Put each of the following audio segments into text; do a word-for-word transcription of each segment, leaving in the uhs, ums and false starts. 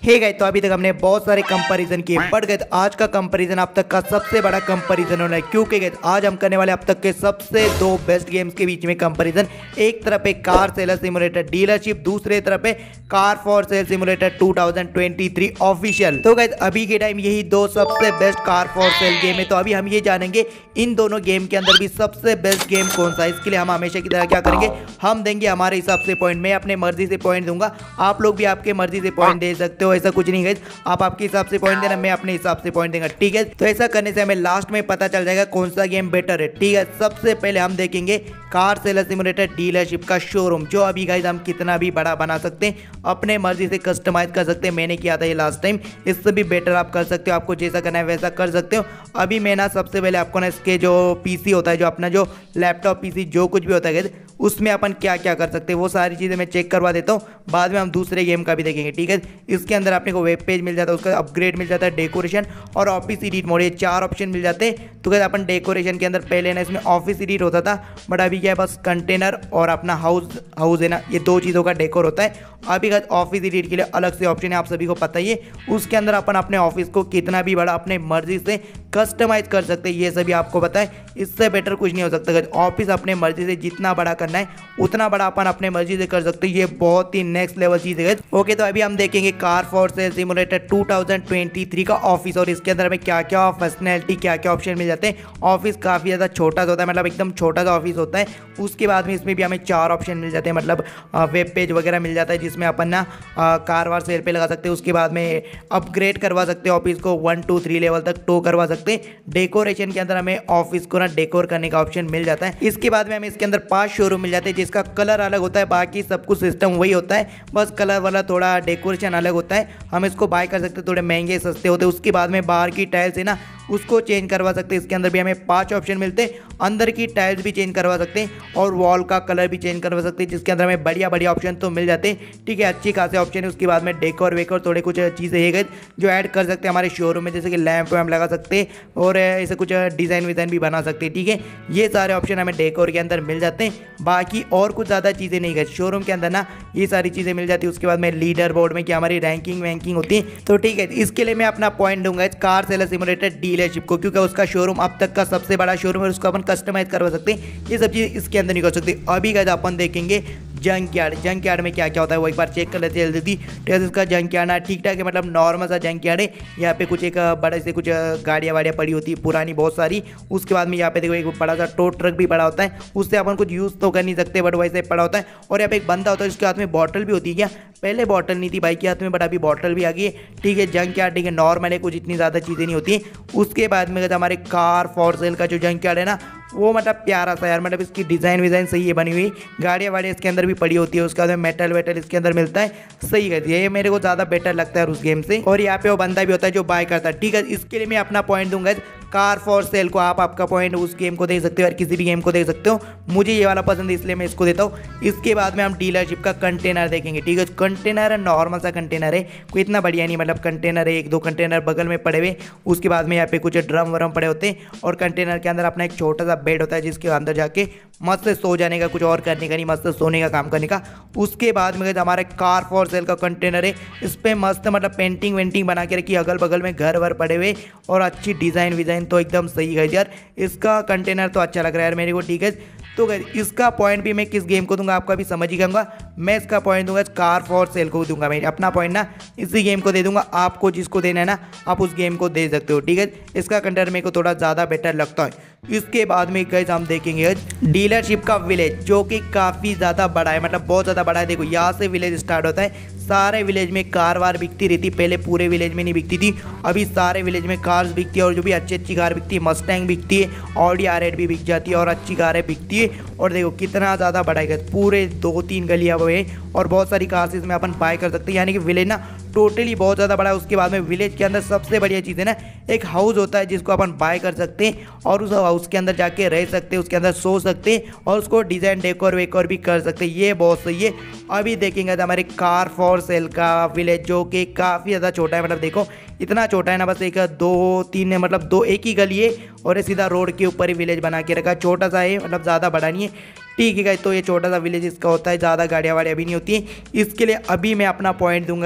हे गए तो अभी तक हमने बहुत सारे कंपैरिजन किए, बढ़ गए। आज का कंपैरिजन अब तक का सबसे बड़ा कंपैरिजन होना है, क्योंकि गए आज हम करने वाले अब तक के सबसे दो बेस्ट गेम्स के बीच में कंपैरिजन। एक तरफ है कार सेलर सिमुलेटर डीलरशिप, दूसरे तरफ है car for sale simulator two thousand twenty three official. तो गए अभी के टाइम यही दो सबसे best car for sale game है। तो अभी हम ये जानेंगे इन दोनों गेम के अंदर भी सबसे बेस्ट गेम कौन सा है। इसके लिए हम हमेशा की तरह क्या करेंगे, हम देंगे हमारे हिसाब से पॉइंट। मैं अपने मर्जी से पॉइंट दूंगा, आप लोग भी आपके मर्जी से पॉइंट दे सकते हो, ऐसा कुछ नहीं है। आप आपके हिसाब से पॉइंट देना, मैं अपने हिसाब से पॉइंट देंगे, ठीक है। तो ऐसा करने से हमें लास्ट में पता चल जाएगा कौन सा गेम बेटर है, ठीक है। सबसे पहले हम देखेंगे कार सेलर सिमुलेटर डीलरशिप का शोरूम, जो अभी गाइस हम कितना भी बड़ा बना सकते हैं, अपने मर्जी से कस्टमाइज कर सकते हैं। मैंने किया था ये लास्ट टाइम, इससे भी बेटर आप कर सकते हो, आपको जैसा करना है वैसा कर सकते हो। अभी मैं ना सबसे पहले आपको ना इसके जो पीसी होता है, जो अपना जो लैपटॉप पीसी जो कुछ भी होता है उसमें अपन क्या क्या कर सकते हैं वो सारी चीज़ें मैं चेक करवा देता हूँ। बाद में हम दूसरे गेम का भी देखेंगे, ठीक है। इसके अंदर अपने को वेब पेज मिल जाता है, उसका अपग्रेड मिल जाता है, डेकोरेशन और ऑफिस एडिट मोड, ये चार ऑप्शन मिल जाते हैं। तो क्या अपन डेकोरेशन के अंदर पहले ना इसमें ऑफिस एडिट होता था, बट अभी क्या है बस कंटेनर और अपना हाउस हाउस है ना, ये दो चीज़ों का डेकोर होता है। अभी का ऑफिस एडिट के लिए अलग से ऑप्शन है, आप सभी को पता ही है। उसके अंदर अपन अपने ऑफिस को कितना भी बड़ा अपने मर्जी से कस्टमाइज कर सकते हैं, ये सभी आपको पता है। इससे बेटर कुछ नहीं हो सकता। ऑफिस अपने मर्जी से जितना बड़ा करना है उतना बड़ा अपन अपने मर्जी से कर सकते हैं, ये बहुत ही नेक्स्ट लेवल चीज़ है। ओके, तो अभी हम देखेंगे car for sale simulator two thousand twenty three का ऑफिस, और इसके अंदर हमें क्या क्या फंक्शनैलिटी क्या क्या ऑप्शन मिल जाते हैं। ऑफिस काफ़ी ज़्यादा छोटा सा होता है, मतलब एकदम छोटा सा ऑफिस होता है। उसके बाद में इसमें भी हमें चार ऑप्शन मिल जाते हैं, मतलब वेब पेज वगैरह मिल जाता है, जिसमें अपन ना कार वार सेल पे लगा सकते हैं। उसके बाद में अपग्रेड करवा सकते हैं ऑफिस को, वन टू थ्री लेवल तक टो करवा सकते हैं। डेकोरेशन के अंदर हमें ऑफिस को ना डेकोर करने का ऑप्शन मिल जाता है। इसके बाद में हमें इसके अंदर पांच शोरूम मिल जाते हैं, जिसका कलर अलग होता है, बाकी सब कुछ सिस्टम वही होता है, बस कलर वाला थोड़ा डेकोरेशन अलग होता है। हम इसको बाय कर सकते हैं, थोड़े महंगे सस्ते होते हैं। उसके बाद में बाहर की टाइल्स है ना, उसको चेंज करवा सकते हैं। इसके अंदर भी हमें पांच ऑप्शन मिलते हैं, अंदर की टाइल्स भी चेंज करवा सकते हैं और वॉल का कलर भी चेंज करवा सकते हैं, जिसके अंदर हमें बढ़िया बढ़िया ऑप्शन तो मिल जाते हैं, ठीक है। अच्छी खासे ऑप्शन है। उसके बाद में डेकोर वेकोर थोड़े कुछ चीज़ें है जो ऐड कर सकते हैं हमारे शोरूम में, जैसे कि लैंप वैम्प लगा सकते हैं और ऐसे कुछ डिज़ाइन विज़ाइन भी बना सकते हैं, ठीक है। ये सारे ऑप्शन हमें डेकोर के अंदर मिल जाते हैं, बाकी और कुछ ज़्यादा चीज़ें नहीं गए शोरूम के अंदर ना, ये सारी चीज़ें मिल जाती है। उसके बाद में लीडर बोर्ड में क्या हमारी रैंकिंग वैंकिंग होती है, तो ठीक है। इसके लिए मैं अपना पॉइंट दूंगा कार सेलर सिमुलेटर डीलरशिप को, क्योंकि उसका शोरूम अब तक का सबसे बड़ा शोरूम है, उसको अपन कस्टमाइज करवा सकते हैं। ये सब चीज़ इसके अंदर नहीं कर सकते। अभी गाइस अपन देखेंगे जंक यार्ड। जंक यार्ड में क्या क्या होता है वो एक बार चेक कर लेते हैं जल्दी। ठीक है, इसका जंक यार्ड ना ठीक ठाक है, मतलब नॉर्मल सा जंक यार्ड है। यहाँ पे कुछ एक बड़े से कुछ गाड़ियाँ वाड़ियाँ पड़ी होती है पुरानी बहुत सारी। उसके बाद में यहाँ पे देखो एक बड़ा सा टो ट्रक भी पड़ा होता है, उससे अपन कुछ यूज़ तो कर नहीं सकते, बट वैसे पड़ा होता है। और यहाँ पे एक बंदा होता है, उसके हाथ में बॉटल भी होती है। क्या पहले बॉटल नहीं थी भाई के हाथ में, बट अभी बॉटल भी आ गई है, ठीक है। जंक यार्ड ठीक है, नॉर्मल है, कुछ इतनी ज़्यादा चीज़ें नहीं होती हैं। उसके बाद में हमारे कार फॉर सेल का जो जंक यार्ड है ना, वो मतलब प्यारा सा यार, मतलब इसकी डिज़ाइन विज़ाइन सही है बनी हुई, गाड़ियाँ वाड़ियाँ इसके अंदर भी पड़ी होती है। उसके बाद में मेटल वेटल इसके अंदर मिलता है, सही है। ये मेरे को ज़्यादा बेटर लगता है उस गेम से। और यहाँ पे वो बंदा भी होता है जो बाय करता है, ठीक है। इसके लिए मैं अपना पॉइंट दूंगा कार फॉर सेल को। आप आपका पॉइंट उस गेम को दे सकते हो और किसी भी गेम को दे सकते हो, मुझे ये वाला पसंद है इसलिए मैं इसको देता हूँ। इसके बाद में हम डीलरशिप का कंटेनर देखेंगे, ठीक है। कंटेनर है, नॉर्मल सा कंटेनर है, कोई इतना बढ़िया नहीं, मतलब कंटेनर है, एक दो कंटेनर बगल में पड़े हुए। उसके बाद में यहाँ पे कुछ ड्रम वरम पड़े होते हैं, और कंटेनर के अंदर अपना एक छोटा सा बेड होता है, जिसके अंदर जाके मस्त से सो जाने का, कुछ और करने का नहीं, मस्त सोने का काम करने का। उसके बाद में हमारे कार फॉर सेल का कंटेनर है, इस पर मस्त मतलब पेंटिंग वेंटिंग बना के रखी, अगल बगल में घर वर पड़े हुए और अच्छी डिज़ाइन विज़ाइन तो एकदम सही है यार। इसका कंटेनर तो अच्छा लग रहा है यार मेरे को, ठीक है। तो इसका पॉइंट भी मैं किस गेम को दूंगा आपका भी समझ ही जाऊंगा। मैं इसका पॉइंट दूंगा कार फॉर सेल को दूंगा, मैं अपना पॉइंट ना इसी गेम को दे दूंगा। आपको जिसको देना है ना आप उस गेम को दे सकते हो, ठीक है। इसका कंटेनर मेरे को थोड़ा ज़्यादा बेटर लगता है। इसके बाद में गाइस हम देखेंगे डीलरशिप का विलेज, जो कि काफ़ी ज़्यादा बड़ा है, मतलब बहुत ज़्यादा बड़ा है। देखो यहाँ से विलेज स्टार्ट होता है, सारे विलेज में कार वार बिकती रहती। पहले पूरे विलेज में नहीं बिकती थी, अभी सारे विलेज में कार्स बिकती है, और जो भी अच्छी अच्छी कार बिकती है, मस्टैंग बिकती है, ऑडी आर एट भी बिक जाती है, और अच्छी कारें बिकती है। और देखो कितना ज़्यादा बड़ा है, पूरे दो तीन गलियाँ हुए और बहुत सारी कार्स इसमें अपन बाय कर सकते हैं, यानी कि विलेज ना टोटली बहुत ज़्यादा बड़ा है। उसके बाद में विलेज के अंदर सबसे बढ़िया चीज़ है ना, एक हाउस होता है जिसको अपन बाय कर सकते हैं और उस हाउस के अंदर जाके रह सकते हैं, उसके अंदर सो सकते हैं और उसको डिज़ाइन डेकोर वेकोर भी कर सकते हैं। ये बहुत सही है। अभी देखेंगे तो हमारे कार फॉर सेल का विलेज, जो कि काफ़ी ज़्यादा छोटा है, मतलब देखो इतना छोटा है ना, बस एक दो तीन मतलब दो एक ही गली है और सीधा रोड के ऊपर ही विलेज बना के रखा है। छोटा सा है, मतलब ज़्यादा बड़ा नहीं है, ठीक है गाइस। तो ये छोटा सा विलेज इसका होता है, ज़्यादा गाड़ियाँ वाड़ियाँ भी नहीं होती हैं। इसके लिए अभी मैं अपना पॉइंट दूंगा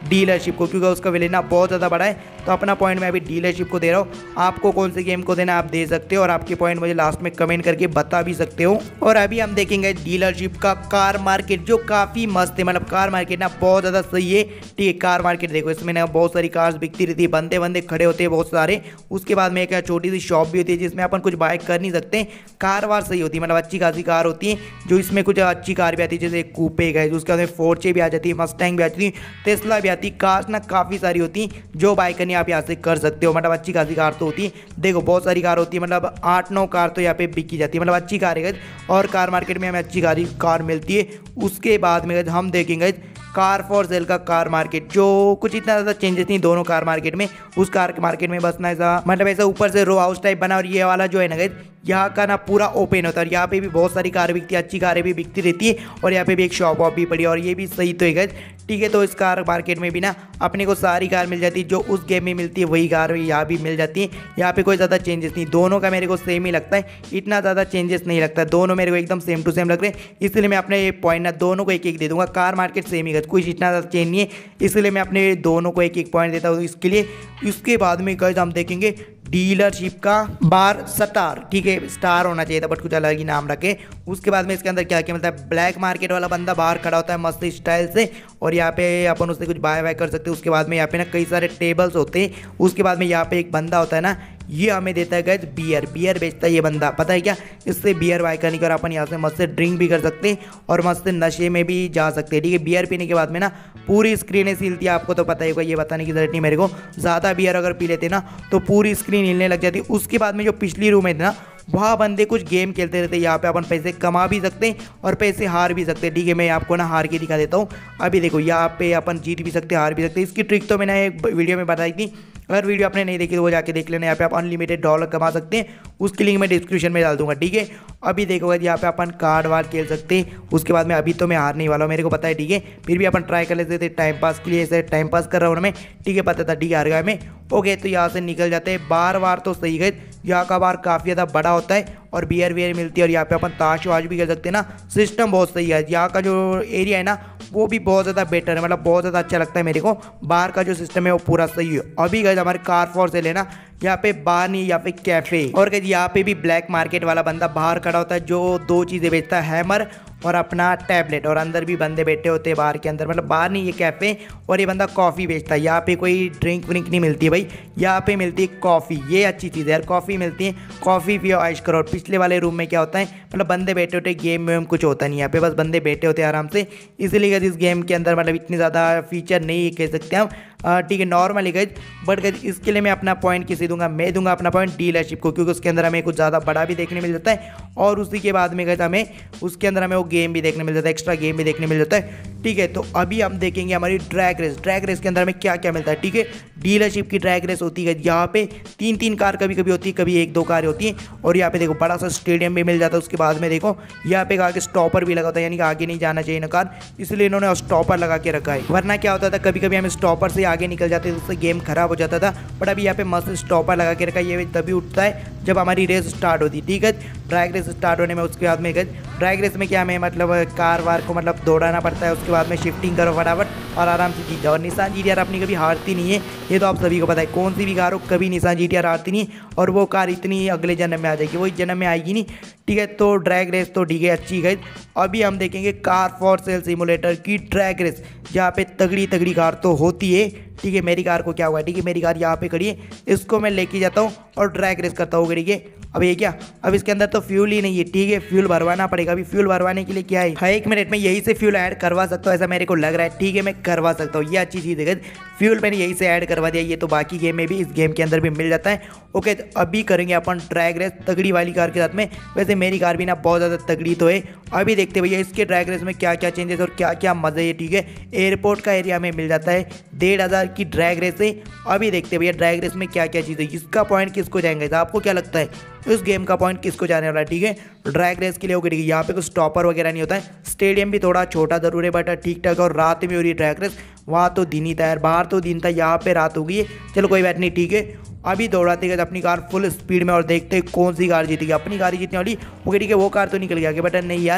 डीलरशिप को, क्योंकि उसका वैल्यू ना बहुत ज़्यादा बड़ा है। तो अपना पॉइंट मैं अभी डीलरशिप को दे रहा हूँ। आपको कौन से गेम को देना आप दे सकते हो और आपके पॉइंट मुझे लास्ट में कमेंट करके बता भी सकते हो। और अभी हम देखेंगे डीलरशिप का कार मार्केट, जो काफ़ी मस्त है। मतलब कार मार्केट ना बहुत ज़्यादा सही है। ठीक है, कार मार्केट देखो, इसमें ना बहुत सारी कार्स बिकती रहती है, बंदे बंदे खड़े होते हैं बहुत सारे। उसके बाद में एक छोटी सी शॉप भी होती है जिसमें अपन कुछ बाय कर नहीं सकते। कार वार सही होती है, मतलब अच्छी खासी कार होती है। जो इसमें कुछ अच्छी कार भी आती है, जैसे कूपे गए, उसके बाद में फोर्चे भी आ जाती है, मस्टैंग भी आती है, टेस्ला भी आती है। कार्स ना काफ़ी सारी होती हैं, जो बाय करनी आप यहाँ से कर सकते हो। मतलब अच्छी खासी कार तो होती है। देखो बहुत सारी कार होती है, मतलब आठ नौ कार तो यहाँ पे बिकी जाती है, मतलब अच्छी कार है। और कार मार्केट में हमें अच्छी खासी कार मिलती है। उसके बाद में हम देखेंगे कार फॉर सेल का कार मार्केट, जो कुछ इतना ज़्यादा चेंजेस नहीं दोनों कार मार्केट में। उस कार मार्केट में बस ना ऐसा, मतलब ऐसा ऊपर से रो हाउस टाइप बना, और ये वाला जो है ना गाइस, यहाँ का ना पूरा ओपन होता है। यहाँ पे भी बहुत सारी कार बिकती है, अच्छी कारें भी बिकती रहती है। और यहाँ पे भी एक शॉप वॉप भी पड़ी है, और ये भी सही तो है गाइस। ठीक है, तो इस कार मार्केट में भी ना अपने को सारी कार मिल जाती है, जो उस गेम में मिलती है वही कार यहाँ भी मिल जाती है। यहाँ पे कोई ज़्यादा चेंजेस नहीं, दोनों का मेरे को सेम ही लगता है, इतना ज़्यादा चेंजेस नहीं लगता है। दोनों मेरे को एकदम सेम टू सेम लग रहे हैं, इसलिए मैं अपने पॉइंट ना दोनों को एक एक दे दूंगा। कार मार्केट सेम ही है, कुछ इतना ज़्यादा चेंज नहीं है, इसलिए मैं अपने दोनों को एक एक पॉइंट देता हूँ इसके लिए। इसके बाद में गाइस हम देखेंगे डीलरशिप का बार स्टार। ठीक है, स्टार होना चाहिए था बट कुछ अलग ही नाम रखे। उसके बाद में इसके अंदर क्या क्या मिलता है, ब्लैक मार्केट वाला बंदा बाहर खड़ा होता है मस्त स्टाइल से, और यहाँ पे अपन उससे कुछ बाय बाय कर सकते हैं। उसके बाद में यहाँ पे ना कई सारे टेबल्स होते हैं। उसके बाद में यहाँ पे एक बंदा होता है ना, ये हमें देता है गाइस बियर, बियर बेचता है ये बंदा, पता है क्या, इससे बियर बाय करने के और अपन यहाँ से मस्त से ड्रिंक भी कर सकते हैं और मस्त नशे में भी जा सकते हैं। ठीक है, बियर पीने के बाद में ना पूरी स्क्रीन हिलती है, आपको तो पता ही होगा, ये बताने की जरूरत नहीं मेरे को। ज़्यादा बियर अगर पी लेते ना तो पूरी स्क्रीन हिलने लग जाती है। उसके बाद में जो पिछली रूम है ना, वहाँ बंदे कुछ गेम खेलते रहते हैं। यहाँ पे अपन पैसे कमा भी सकते हैं और पैसे हार भी सकते हैं। ठीक है, मैं आपको ना हार के दिखा देता हूँ। अभी देखो, यहाँ पे अपन जीत भी सकते हैं, हार भी सकते हैं। इसकी ट्रिक तो मैंने एक वीडियो में बताई थी, अगर वीडियो आपने नहीं देखी तो वो जाके देख लेना। यहाँ पे आप अनलिमिटेड डॉलर कमा सकते हैं, उसकी लिंक मैं डिस्क्रिप्शन में डाल दूंगा। ठीक है, अभी देखो यहाँ पे अपन कार्ड वार्ड खेल सकते हैं। उसके बाद में अभी तो मैं हारने वाला हूँ, मेरे को पता है। ठीक है, फिर भी अपन ट्राई कर लेते थे टाइम पास के लिए, ऐसे टाइम पास कर रहा हूँ मैं। ठीक है, पता था, ठीक है हार गया मैं। ओके, तो यहाँ से निकल जाते हैं। बार बार तो सही गए, यहाँ का बार काफ़ी ज़्यादा बड़ा होता है और बियर वियर मिलती है, और यहाँ पे अपन ताश वाश भी कर सकते हैं ना। सिस्टम बहुत सही है, यहाँ का जो एरिया है ना वो भी बहुत ज़्यादा बेटर है, मतलब बहुत ज़्यादा अच्छा लगता है मेरे को। बाहर का जो सिस्टम है वो पूरा सही है। अभी गए हमारे कार फॉर सेल है ना, यहाँ पे बार नहीं, यहाँ पे कैफे। और गए यहाँ पे भी ब्लैक मार्केट वाला बंदा बाहर खड़ा होता है, जो दो चीज़ें बेचता है, हैमर और अपना टैबलेट। और अंदर भी बंदे बैठे होते हैं बार के अंदर, मतलब बाहर नहीं, ये कैफे। और ये बंदा कॉफ़ी बेचता है। यहाँ पे कोई ड्रिंक व्रिंक नहीं मिलती है भाई, यहाँ पे मिलती है कॉफ़ी। ये अच्छी चीज़ है यार, कॉफ़ी मिलती है, कॉफ़ी पियो ऐश करो। और पिछले वाले रूम में क्या होता है, मतलब बंदे बैठे होते, गेम वेम कुछ होता नहीं, यहाँ पे बस बंदे बैठे होते हैं आराम से। इसलिए इस गेम के अंदर मतलब इतनी ज़्यादा फीचर नहीं कह सकते हम। ठीक है, नॉर्मली गज, बट गज इसके लिए मैं अपना पॉइंट किसे दूंगा, मैं दूंगा अपना पॉइंट डीलरशिप को, क्योंकि उसके अंदर हमें कुछ ज़्यादा बड़ा भी देखने मिल जाता है। और उसी के बाद में गज हमें उसके अंदर हमें वो गेम भी देखने मिल जाता है, एक्स्ट्रा गेम भी देखने मिल जाता है। ठीक है, तो अभी हम देखेंगे हमारी ड्रैग रेस। ड्रैग रेस के अंदर हमें क्या क्या मिलता है। ठीक है, डीलरशिप की ड्रैग रेस होती है, यहाँ पे तीन तीन कार कभी कभी होती है, कभी एक दो कार होती है। और यहाँ पे देखो बड़ा सा स्टेडियम भी मिल जाता है। उसके बाद में देखो यहाँ पे आगे स्टॉपर भी लगा होता है, यानी कि आगे नहीं जाना चाहिए ना कार, इसलिए इन्होंने स्टॉपर लगा के रखा है। वरना क्या होता था, कभी कभी हम स्टॉपर से आगे निकल जाते थे, उससे गेम खराब हो जाता था। बट अभी यहाँ पे मस्त स्टॉपर लगा के रखा है, ये तभी उठता है जब हमारी रेस स्टार्ट होती है। ठीक है, ड्रैग रेस स्टार्ट होने में उसके बाद में ड्रैग रेस में क्या हमें मतलब कार वार को मतलब दौड़ाना पड़ता है। उसके बाद में शिफ्टिंग करो फटाफट और आराम से जीत जाओ। और निसान जी टी आर अपनी कभी हारती नहीं है, ये तो आप सभी को पता है। कौन सी भी कार हो, कभी निसान जी टी आर हारती नहीं, और वो कार इतनी अगले जन्म में आ जाएगी, वो इस जन्म में आएगी नहीं। ठीक है, तो ड्रैग रेस तो ठीक है, अच्छी गई। अभी हम देखेंगे कार फॉर सेल सिमुलेटर की ड्रैग रेस, जहाँ पे तगड़ी तगड़ी कार तो होती है। ठीक है, मेरी कार को क्या हुआ है, ठीक है मेरी कार यहाँ पे खड़ी है, इसको मैं लेके जाता हूँ और ड्रैग रेस करता हूँ। ठीक है, अब ये क्या, अब इसके अंदर तो फ्यूल ही नहीं है। ठीक है, फ्यूल भरवाना पड़ेगा। अभी फ्यूल भरवाने के लिए क्या है, हाँ एक मिनट में यही से फ्यूल ऐड करवा सकता हूँ, ऐसा मेरे को लग रहा है। ठीक है, मैं करवा सकता हूँ, ये अच्छी चीज़ है। फ्यूल मैंने यही से ऐड करवा दिया, ये तो बाकी गेम में भी, इस गेम के अंदर भी मिल जाता है। ओके, तो अभी करेंगे अपन ड्रैग रेस तगड़ी वाली कार के साथ में। वैसे मेरी कार भी ना बहुत ज़्यादा तगड़ी तो है। अभी देखते भैया इसके ड्रैग रेस में क्या क्या चेंजेस और क्या क्या मज़े है। ठीक है, एयरपोर्ट का एरिया में मिल जाता है, डेढ़ हज़ार की ड्रैग रेस है। अभी देखते भैया ड्रैग रेस में क्या क्या चीज़ है, इसका पॉइंट किसको जाएंगे, आपको क्या लगता है इस गेम का पॉइंट किसको जाने वाला है। ठीक है, ड्रैग रेस के लिए होगी। ठीक है, यहाँ पे कुछ स्टॉपर वगैरह नहीं होता है, स्टेडियम भी थोड़ा छोटा जरूर है बट ठीक ठाक। और रात में हो रही है ड्रैग रेस, वहाँ तो दिन ही था यार, बाहर तो दिन था, यहाँ पे रात हो गई है। चलो कोई बात नहीं। ठीक है, अभी दौड़ाते गए अपनी कार फुल स्पीड में और देखते हैं कौन सी कार जीतेगी। अपनी कार ही जीतने वाली। ओके ठीक है, वो कार तो निकल गया आगे, बट नहीं यार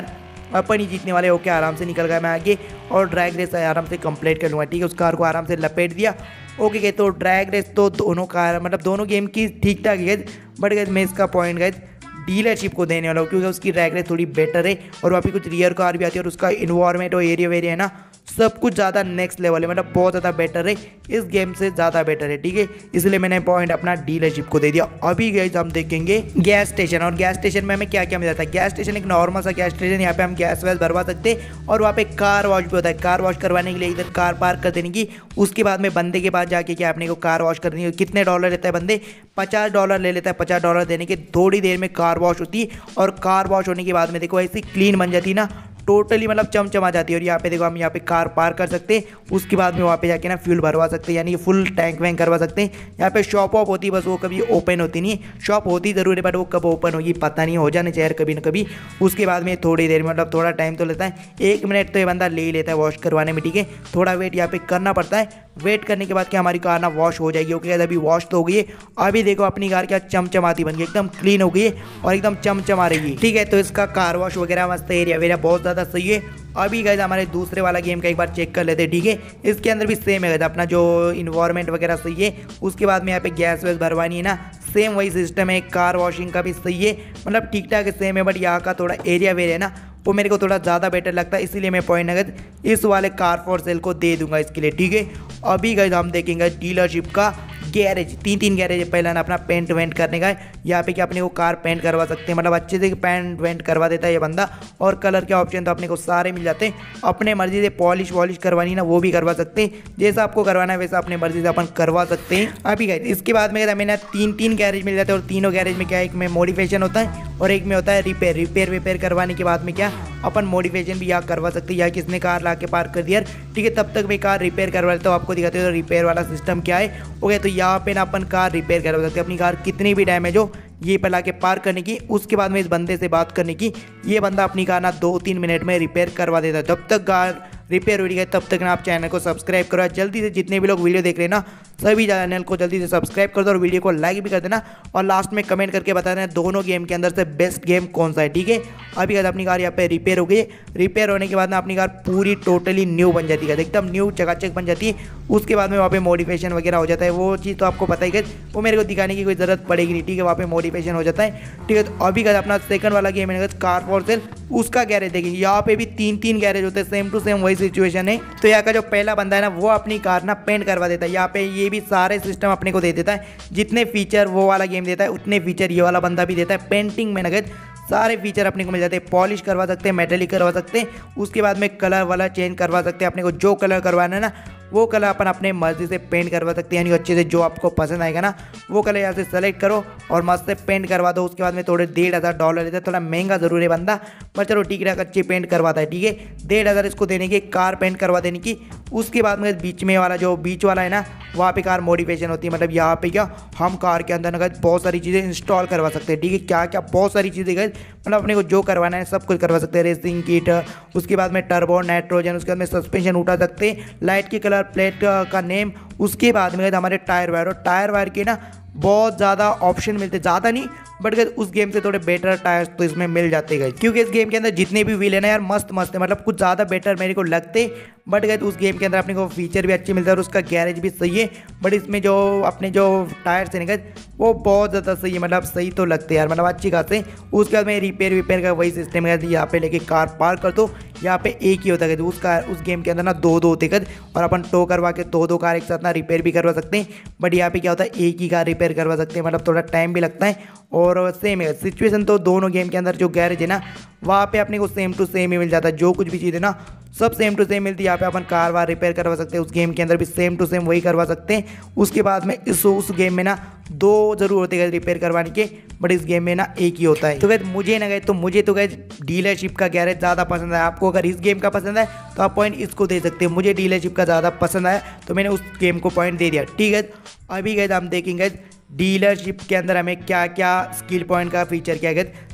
अपन ही जीतने वाले होके आराम से निकल गया मैं आगे और ड्रैग रेस आराम से कंप्लीट कर लूँगा। ठीक है, उस कार को आराम से लपेट दिया। ओके गए, तो ड्रैग रेस तो दोनों कार मतलब दोनों गेम की ठीक ठाक गए, बट गए मैं इसका पॉइंट गए डीलरशिप को देने वाला हूँ क्योंकि उसकी ड्रैग रेस थोड़ी बेटर है और वहाँ पे कुछ रियर कार भी आती है और उसका इन्वायरमेंट और एरिया वेरिया है ना सब कुछ ज़्यादा नेक्स्ट लेवल है, मतलब बहुत ज़्यादा बेटर है, इस गेम से ज़्यादा बेटर है। ठीक है, इसलिए मैंने पॉइंट अपना डीलरशिप को दे दिया। अभी गए हम देखेंगे गैस स्टेशन, और गैस स्टेशन में हमें क्या क्या मिल जाता है। गैस स्टेशन एक नॉर्मल सा गैस स्टेशन, यहाँ पे हम गैस वैस भरवा सकते हैं और वहाँ पे कार वॉश भी होता है। कार वॉश करवाने के लिए इधर कार पार्क कर देने की, उसके बाद में बंदे के पास जाके क्या अपने को कार वॉश करनी है। कितने डॉलर लेता है बंदे, पचास डॉलर ले लेता है। पचास डॉलर देने के थोड़ी देर में कार वॉश होती है और कार वॉश होने के बाद में देखो ऐसी क्लीन बन जाती है ना, टोटली मतलब चमचमा जाती है। और यहाँ पे देखो हम यहाँ पे कार पार्क कर सकते हैं, उसके बाद में वहाँ पे जाके ना फ्यूल भरवा सकते हैं, यानी कि फुल टैंक वैंक करवा सकते हैं। यहाँ पे शॉप वॉप होती है, बस वो कभी ओपन होती नहीं है। शॉप होती ज़रूर है बट वो कब ओपन होगी पता नहीं, हो जाने चाहिए कभी ना कभी। उसके बाद में थोड़ी देर मतलब थोड़ा टाइम तो लेता है, एक मिनट तो ये बंदा ले ही लेता है वॉश करवाने में। ठीक है, थोड़ा वेट यहाँ पे करना पड़ता है। वेट करने के बाद क्या हमारी कार ना वॉश हो जाएगी। ओके, अभी वॉश तो हो गई है। अभी देखो अपनी कार क्या चमचमाती बन गई, एकदम क्लीन हो गई है और एकदम चमचमा रही है। ठीक है, तो इसका कार वॉश वगैरह मस्त, एरिया वेरिया बहुत ज़्यादा सही है। अभी गए हमारे दूसरे वाला गेम का एक बार चेक कर लेते हैं। ठीक है, इसके अंदर भी सेम है, अपना जो इन्वायरमेंट वगैरह सही है। उसके बाद में यहाँ पे गैस वैस भरवानी है ना, सेम वही सिस्टम है। कार वॉशिंग का भी सही है, मतलब ठीक ठाक सेम है, बट यहाँ का थोड़ा एरिया वेरिया है ना वो मेरे को थोड़ा ज़्यादा बेटर लगता है, इसीलिए मैं पॉइंट नगद इस वाले कार फॉर सेल को दे दूंगा इसके लिए। ठीक है, अभी गए हम देखेंगे डीलरशिप का गैरेज। तीन तीन गैरेज है। पहला ना अपना पेंट वेंट करने का है, यहाँ पे क्या अपने को कार पेंट करवा सकते हैं, मतलब अच्छे से पेंट वेंट करवा देता है ये बंदा। और कलर के ऑप्शन तो अपने को सारे मिल जाते हैं, अपने मर्जी से पॉलिश वॉलिश करवानी ना वो भी करवा सकते हैं, जैसा आपको करवाना है वैसा अपने मर्जी से अपन करवा सकते हैं। अभी गए इसके बाद में हमें ना तीन तीन गैरेज मिल जाते हैं और तीनों गैरेज में क्या है, एक में मॉडिफिकेशन होता है और एक में होता है रिपेयर। रिपेयर रिपेयर करवाने के बाद में क्या अपन मॉडिफिकेशन भी यहाँ करवा सकते हैं, या किसने कार ला के पार्क कर दिया। ठीक है, तब तक मैं कार रिपेयर करवा लेता हूँ, आपको दिखाते हैं तो रिपेयर वाला सिस्टम क्या है। ओके, तो यहाँ पे ना अपन कार रिपेयर करवा सकते हैं, अपनी कार कितनी भी डैमेज हो ये पर ला के पार्क करने की। उसके बाद में इस बंदे से बात करने की, ये बंदा अपनी कार ना दो तीन मिनट में रिपेयर करवा देता है। जब तक कार रिपेयर हो गई तब तक ना आप चैनल को सब्सक्राइब करो, जल्दी से जितने भी लोग वीडियो देख रहे हैं ना सभी चैनल को जल्दी से सब्सक्राइब कर दो और वीडियो को लाइक भी कर देना और लास्ट में कमेंट करके बता देना दोनों गेम के अंदर से बेस्ट गेम कौन सा है। ठीक है, अभी कहते अपनी कार यहाँ पे रिपेयर हो गई। रिपेयर होने के बाद ना अपनी कार पूरी टोटली न्यू बन जाती है, एकदम न्यू चकाचक बन जाती है। उसके बाद में वहाँ पे मॉडिफिकेशन वगैरह हो जाता है, वो चीज़ तो आपको पता ही है, वो मेरे को दिखाने की कोई ज़रूरत पड़ेगी नहीं। ठीक है, वहाँ पे मॉडिफिकेशन हो जाता है। ठीक है, तो अभी कहते अपना सेकंड वाला गेम है कार फॉर सेल, उसका गैरेज देखेंगे। यहाँ पे भी तीन तीन गैरेज होते हैं, सेम टू सेम वही सिचुएशन है। तो यहाँ का जो पहला बंदा है ना वो अपनी कार ना पेंट करवा देता है, यहाँ पे ये भी सारे सिस्टम अपने को दे देता है, जितने फीचर वो वाला गेम देता है उतने फीचर ये वाला बंदा भी देता है। पेंटिंग में नगद सारे फीचर अपने को मिल जाते हैं, पॉलिश करवा सकते हैं, मेटेलिक करवा सकते हैं, उसके बाद में कलर वाला चेंज करवा सकते हैं। अपने को जो कलर करवाना है ना वो कलर अपन अपने मर्जी से पेंट करवा सकते हैं, यानी अच्छे से जो आपको पसंद आएगा ना वो कलर यहाँ से सेलेक्ट करो और मस्त से पेंट करवा दो। उसके बाद में थोड़े डेढ़ हज़ार डॉलर लेते हैं, थोड़ा महंगा जरूर है बंदा पर चलो ठीक है, अच्छी पेंट करवाता है। ठीक है, डेढ़ हज़ार इसको देने की, कार पेंट करवा देने की। उसके बाद में बीच में वाला जो बीच वाला है ना वहाँ पे कार मॉडिफिकेशन होती है, मतलब यहाँ पे क्या हम कार के अंदर नगद बहुत सारी चीज़ें इंस्टॉल करवा सकते हैं। ठीक है, क्या क्या बहुत सारी चीज़ें गए, मतलब अपने को जो करवाना है सब कुछ करवा सकते हैं। रेसिंग किट, उसके बाद में टर्बो नाइट्रोजन, उसके बाद में सस्पेंशन उठा सकते हैं, लाइट की कलर, प्लेट का नेम, उसके बाद में हमारे टायर वायर, और टायर वायर के ना बहुत ज़्यादा ऑप्शन मिलते, ज़्यादा नहीं बट गए उस गेम से थोड़े बेटर टायर्स तो इसमें मिल जाते गए, क्योंकि इस गेम के अंदर जितने भी व्हील है ना यार मस्त मस्त है, मतलब कुछ ज़्यादा बेटर मेरे को लगते। बट गए उस गेम के अंदर अपने को फीचर भी अच्छे मिलते हैं और उसका गैरेज भी सही है। बट इसमें जो अपने जो टायर्स है ना वो बहुत ज़्यादा सही है, मतलब सही तो लगते हैं यार, मतलब अच्छी खासे। उसके बाद में रिपेयर विपेयर का वही सिस्टम है, यहाँ पे लेके कार पार्क कर दो, यहाँ पे एक ही होता है उस कार उस गेम के अंदर ना दो दो होते कर, और अपन टो करवा के दो दो कार एक साथ ना रिपेयर भी करवा सकते हैं। बट यहाँ पे क्या होता है एक ही कार रिपेयर करवा सकते हैं, मतलब थोड़ा टाइम भी लगता है और सेम है सिचुएशन। तो दोनों गेम के अंदर जो गैरेज है ना वहाँ पे अपने को सेम टू सेम ही मिल जाता है, जो कुछ भी चीज़ है ना सब सेम टू सेम मिलती है। यहाँ पे अपन कार वार रिपेयर करवा सकते हैं, उस गेम के अंदर भी सेम टू सेम वही करवा सकते हैं। उसके बाद में इस उस गेम में ना दो जरूर होते गए रिपेयर करवाने के, बट इस गेम में ना एक ही होता है। तो गए मुझे ना गए तो मुझे तो गए डीलरशिप का गैरेज ज़्यादा पसंद है। आपको अगर इस गेम का पसंद है तो आप पॉइंट इसको दे सकते हैं, मुझे डीलरशिप का ज़्यादा पसंद आया तो मैंने उस गेम को पॉइंट दे दिया। ठीक है, अभी गए हम देखेंगे डीलरशिप के अंदर हमें क्या क्या स्किल पॉइंट का फीचर क्या है।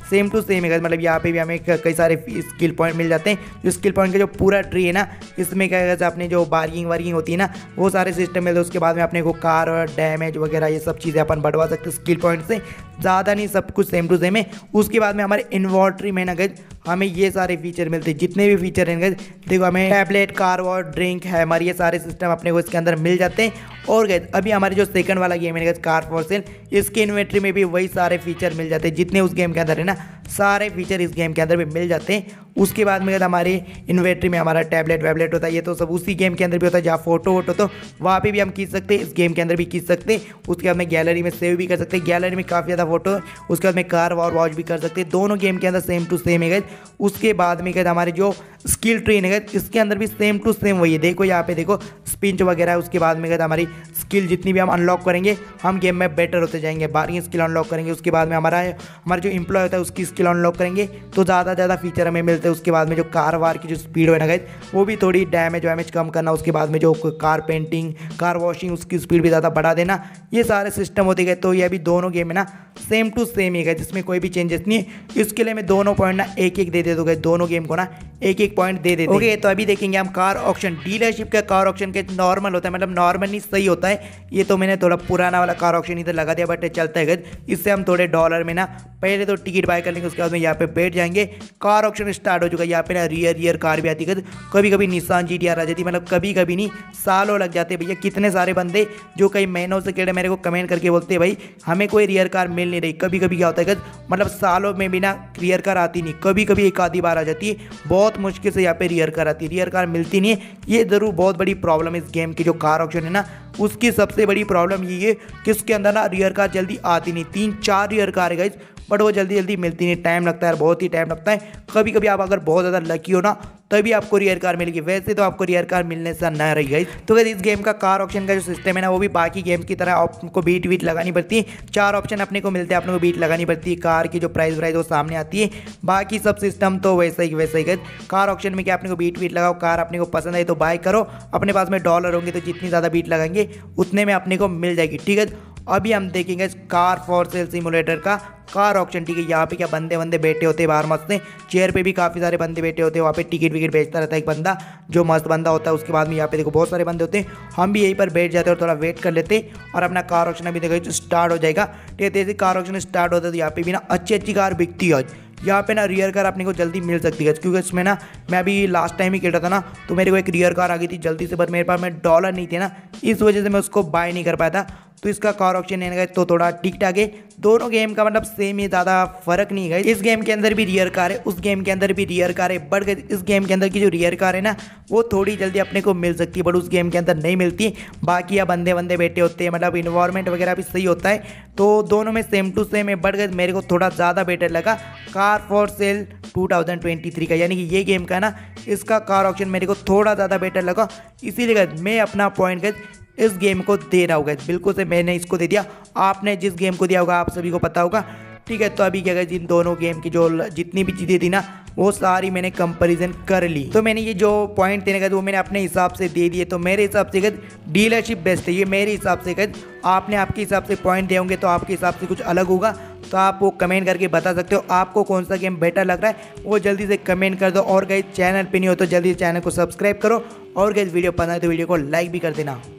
सेम टू सेम है, मतलब यहाँ पे भी हमें कई सारे स्किल पॉइंट मिल जाते हैं। जो स्किल पॉइंट का जो पूरा ट्री है ना, इसमें क्या है अपने जो बार्गिंग वार्गिंग होती है ना, वो सारे सिस्टम मिलते हैं। उसके बाद में अपने को कार और डैमेज वगैरह ये सब चीज़ें अपन बढ़वा सकते हैं स्किल पॉइंट से, ज़्यादा नहीं, सब कुछ सेम टू सेम है। उसके बाद में हमारे इन्वेंटरी में ना गाइस हमें ये सारे फीचर मिलते हैं, जितने भी फीचर हैं गाइस, देखो हमें tablet, car war, drink, hammer, ये सारे सिस्टम अपने को इसके अंदर मिल जाते हैं। और गाइस अभी हमारे जो सेकंड वाला गेम है गाइस कार फॉर सेल, इसके इन्वेंटरी में भी वही सारे फीचर मिल जाते हैं जितने उस गेम के अंदर है ना, सारे फीचर इस गेम के अंदर भी मिल जाते हैं। उसके बाद में हमारे इन्वेंटरी में हमारा टैबलेट वैबलेट होता है, ये तो सब उसी गेम के अंदर भी होता है। जहाँ फोटो वोटो तो वहाँ पे भी हम खींच सकते हैं, इस गेम के अंदर भी खींच सकते हैं। उसके बाद में गैलरी में सेव भी कर सकते हैं, गैलरी में काफ़ी ज़्यादा फोटो। उसके बाद में कार वॉर वॉच भी कर सकते हैं, दोनों गेम के अंदर सेम टू सेम है गाइस। उसके बाद में कहते हमारे जो स्किल ट्रेन है इसके अंदर भी सेम टू सेम वही है। देखो यहाँ पे देखो स्पिंच वगैरह है। उसके बाद में कहते हमारी स्किल जितनी भी हम अनलॉक करेंगे हम गेम में बेटर होते जाएंगे, बारहवीं स्किल अनलॉक करेंगे। उसके बाद में हमारा हमारा जो एम्प्लॉय होता है उसकी स्किल अनलॉक करेंगे तो ज़्यादा ज़्यादा फीचर हमें मिलते हैं। उसके बाद में जो कार वार की जो स्पीड है ना गाइस, वो भी थोड़ी डैमेज वैमेज कम करना। उसके बाद में जो कार पेंटिंग, कार वॉशिंग, उसकी स्पीड भी ज़्यादा बढ़ा देना, ये सारे सिस्टम होते गए। तो ये भी दोनों गेम है ना सेम टू सेम ही है, जिसमें कोई भी चेंजेस नहीं है। इसके लिए मैं दोनों पॉइंट ना एक एक दे दे दूँगा, दोनों गेम को ना एक एक पॉइंट दे देते हैं। ओके, तो अभी देखेंगे हम कार ऑक्शन। डीलरशिप का कार ऑक्शन के नॉर्मल होता है, मतलब नॉर्मल नहीं सही होता है। ये तो मैंने थोड़ा पुराना वाला कार ऑक्शन इधर लगा दिया, बट चलता है गज। इससे हम थोड़े डॉलर में ना पहले तो टिकट बाय कर लेंगे, उसके बाद में यहाँ पे बैठ जाएंगे। कार ऑक्शन स्टार्ट हो चुका है। यहाँ पे ना रियर रियर कार भी आती है, कभी कभी निसान जी टी आर आ जाती है, मतलब कभी कभी नहीं सालों लग जाते हैं भैया। कितने सारे बंदे जो कई महीनों से कह मेरे को कमेंट करके बोलते हैं भाई हमें कोई रियर कार मिल नहीं रही। कभी कभी क्या होता है गज, मतलब सालों में भी ना रियर कार आती नहीं, कभी कभी एक आधी बार आ जाती है, बहुत मुश्किल से यहाँ पे रियर कार आती है, रियर कार मिलती नहीं है। ये जरूर बहुत बड़ी प्रॉब्लम है इस गेम की। जो कार ऑक्शन है ना उसकी सबसे बड़ी प्रॉब्लम ये है कि उसके अंदर ना रियर कार जल्दी आती नहीं। तीन चार रियर कार है गाइस, बट वो जल्दी जल्दी मिलती नहीं, टाइम लगता है, बहुत ही टाइम लगता है। कभी कभी आप अगर बहुत ज़्यादा लकी हो ना तभी आपको रियर कार मिलेगी, वैसे तो आपको रियर कार मिलने से ना रही गाइस। तो गाइस इस गेम का कार ऑप्शन का जो सिस्टम है ना वो भी बाकी गेम्स की तरह आपको बीट वीट लगानी पड़ती है। चार ऑप्शन अपने को मिलते हैं, अपने को बीट लगानी पड़ती है। कार की जो प्राइस प्राइस वो सामने आती है, बाकी सब सिस्टम तो वैसा ही वैसा ही गाइस। कार ऑप्शन में क्या अपने को बीट वीट लगाओ, कार अपने को पसंद आई तो बाय करो, अपने पास में डॉलर होंगे तो जितनी ज़्यादा बीट लगाएंगे उतने में अपने को मिल जाएगी, ठीक है। अभी हम देखेंगे कार फॉर सेल सिमुलेटर का कार ऑक्शन, ठीक है। यहाँ पे क्या बंदे बंदे बैठे होते हैं बाहर मस्त से, चेयर पे भी काफ़ी सारे बंदे बैठे होते हैं। वहाँ पे टिकट विकेट बेचता रहता है एक बंदा जो मस्त बंदा होता है। उसके बाद में यहाँ पे देखो बहुत सारे बंदे होते हैं, हम भी यहीं पर बैठ जाते हैं और थोड़ा वेट कर लेते हैं और अपना कार ऑक्शन अभी देखो स्टार्ट हो जाएगा। ठीक है, जैसे कार ऑक्शन स्टार्ट होता है तो यहाँ पे भी ना अच्छी अच्छी कार बिकती है। यहाँ पे ना रियर कार अपने को जल्दी मिल सकती है, क्योंकि इसमें ना मैं अभी लास्ट टाइम ही खेला था ना तो मेरे को एक रियर कार आ गई थी जल्दी से, बट मेरे पास में डॉलर नहीं थे ना, इस वजह से मैं उसको बाय नहीं कर पाया था। तो इसका कार ऑप्शन है तो थोड़ा ठीक ठाक है। दोनों गेम का मतलब सेम ही, ज़्यादा फर्क नहीं है। इस गेम के अंदर भी रियर कार है, उस गेम के अंदर भी रियर कार है, बट इस गेम के अंदर की जो रियर कार है ना वो थोड़ी जल्दी अपने को मिल सकती है, बट उस गेम के अंदर नहीं मिलती। बाकी या बंदे बंदे बैठे होते हैं, मतलब इन्वायरमेंट वगैरह भी सही होता है, तो दोनों में सेम टू सेम है। बट मेरे को थोड़ा ज़्यादा बेटर लगा car for sale two thousand twenty three का, यानी कि ये गेम का ना इसका कार ऑप्शन मेरे को थोड़ा ज़्यादा बेटर लगा, इसीलिए मैं अपना पॉइंट इस गेम को दे रहा होगा। बिल्कुल से मैंने इसको दे दिया, आपने जिस गेम को दिया होगा आप सभी को पता होगा, ठीक है। तो अभी क्या कहते इन दोनों गेम की जो जितनी भी चीज़ें थी ना वो सारी मैंने कंपैरिजन कर ली। तो मैंने ये जो पॉइंट देने का वो मैंने अपने हिसाब से दे दिए। तो मेरे हिसाब से कहते डीलरशिप बेस्ट है, ये मेरे हिसाब से कहते। आपने आपके हिसाब से पॉइंट दिए होंगे तो आपके हिसाब से कुछ अलग होगा, तो आप वो कमेंट करके बता सकते हो आपको कौन सा गेम बेटर लग रहा है, वो जल्दी से कमेंट कर दो। और गाइस चैनल पे नहीं हो तो जल्दी चैनल को सब्सक्राइब करो, और गाइस वीडियो पसंद है तो वीडियो को लाइक भी कर देना।